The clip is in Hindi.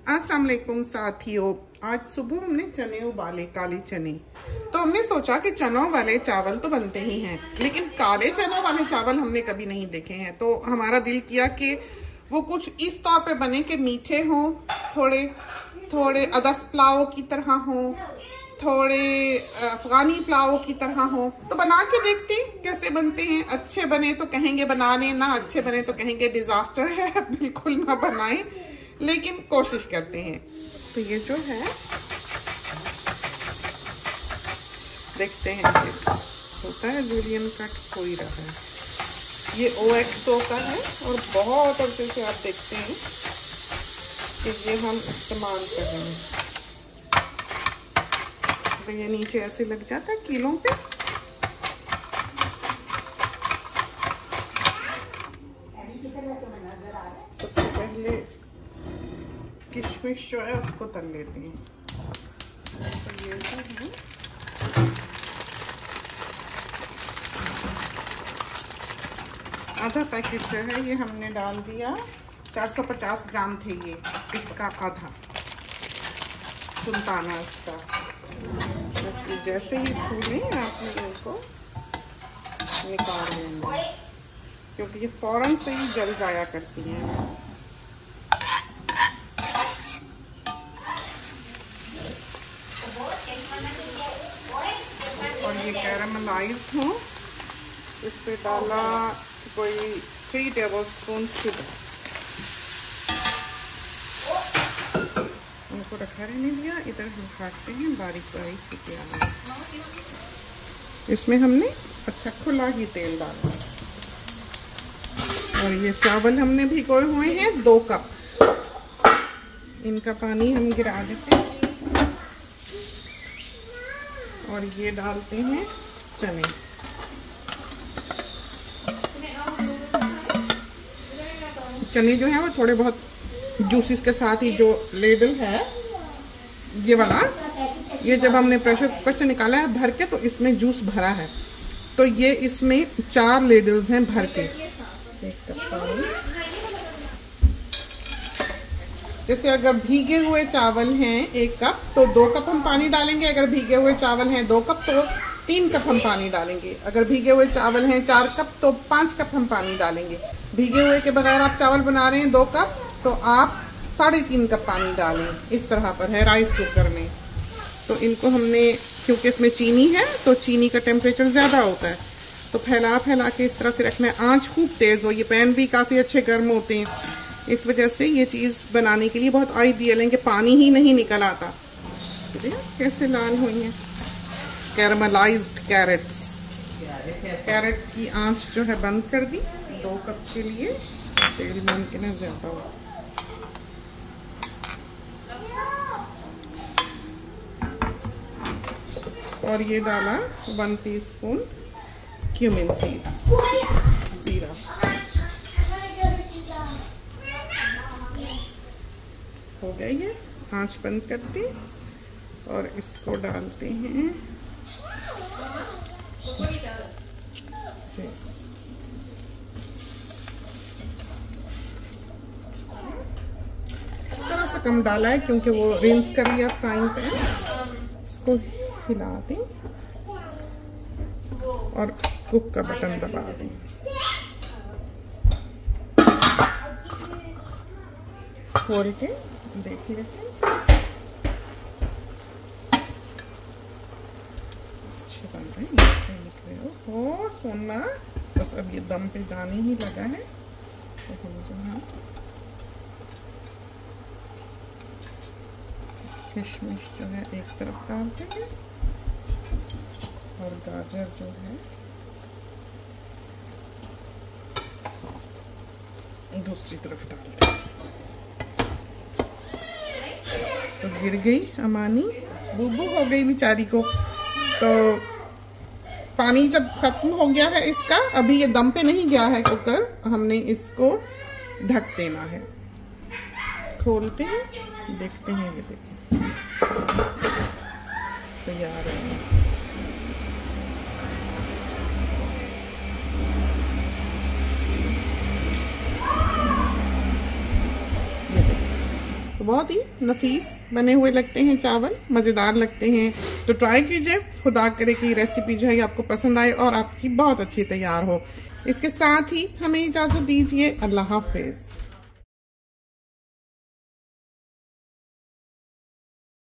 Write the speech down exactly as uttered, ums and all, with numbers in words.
अस्सलाम वालेकुम साथियों, आज सुबह हमने चने उबाले, काले चने। तो हमने सोचा कि चनों वाले चावल तो बनते ही हैं, लेकिन काले चनों वाले चावल हमने कभी नहीं देखे हैं। तो हमारा दिल किया कि वो कुछ इस तौर पे बने कि मीठे हों, थोड़े थोड़े अदस पुलाव की तरह हों, थोड़े अफगानी पुलाव की तरह हों। तो बना के देखते हैं कैसे बनते हैं। अच्छे बने तो कहेंगे बना लें, ना अच्छे बने तो कहेंगे डिज़ास्टर है, बिल्कुल ना बनाएं, लेकिन कोशिश करते हैं। तो ये जो है देखते हैं होता है जूलियन कट हो ही रहा है। ये ओ एक्स ओ का है और बहुत अच्छे से आप देखते हैं कि ये हम इस्तेमाल कर रहे हैं। तो ये नीचे ऐसे लग जाता है कीलों पे। सबसे पहले किशमिश जो है उसको तल लेते हैं। तो ये जो है आधा पैकेट जो है ये हमने डाल दिया। चार सौ पचास ग्राम थे ये, इसका आधा सुल्ताना इसका। बस जैसे ही फूले आपने इनको निकाल लेना, क्योंकि ये फौरन से ही जल जाया करती हैं। और ये कैरामलाइज हो, इस पे डाला कोई थ्री टेबल स्पून शुगर, उनको रखा रहने दिया। इधर हम काटते हैं बारीक बारीक प्याज। इसमें हमने अच्छा खुला ही तेल डाला और ये चावल हमने भिगोए हुए हैं दो कप, इनका पानी हम गिरा देते हैं और ये डालते हैं चने। चने जो है वो थोड़े बहुत जूसेस के साथ ही, जो लेडल है ये वाला, ये जब हमने प्रेशर कुकर से निकाला है भर के, तो इसमें जूस भरा है। तो ये इसमें चार लेडल्स हैं भर के। एक कप पानी, जैसे अगर भीगे हुए चावल हैं एक कप तो दो कप हम पानी डालेंगे। अगर भीगे हुए चावल हैं दो कप तो तीन कप हम पानी डालेंगे। अगर भीगे हुए चावल हैं चार कप तो पाँच कप हम पानी डालेंगे। भीगे हुए के बगैर आप चावल बना रहे हैं दो कप तो आप साढ़े तीन कप पानी डालें। इस तरह पर है राइस कुकर में। तो इनको हमने, क्योंकि इसमें चीनी है तो चीनी का टेम्परेचर ज़्यादा होता है, तो फैला फैला के इस तरह से रखना है। आँच खूब तेज़ हो, ये पैन भी काफ़ी अच्छे गर्म होते हैं, इस वजह से ये चीज़ बनाने के लिए बहुत आइडियल है कि पानी ही नहीं निकल आता। कैसे लाल हुई हैं कैरामलाइज्ड कैरेट्स। कैरेट्स की आंच जो है बंद कर दी। दो कप के लिए तेल मुमकिन है ज़्यादा हो। और ये डाला वन टीस्पून क्यूमिन सीड्स, जीरा। हो गया ये, आंच बंद करते और इसको डालते हैं। थोड़ा सा कम डाला है क्योंकि वो रिंस कर लिया फ्राइंग पैन। इसको हिला दें और कुक का बटन दबा दें। खोल के देख लेते हैं। अच्छे बन रहे हैं, निकले हो सोना। बस अब ये दम पे जाने ही लगा है। तो हम जो है किशमिश जो है एक तरफ डालते हैं और गाजर जो है दूसरी तरफ डालते हैं। तो गिर गई अमानी, बूबू हो गई बेचारी को। तो पानी जब खत्म हो गया है इसका, अभी ये दम पे नहीं गया है कुकर, हमने इसको ढक देना है। खोलते हैं, देखते हैं, ये देखिए तैयार है। तो बहुत ही नफीस बने हुए लगते हैं चावल, मज़ेदार लगते हैं। तो ट्राई कीजिए, खुदा करे कि रेसिपी जो है आपको पसंद आए और आपकी बहुत अच्छी तैयार हो। इसके साथ ही हमें इजाज़त दीजिए। अल्लाह हाफिज़।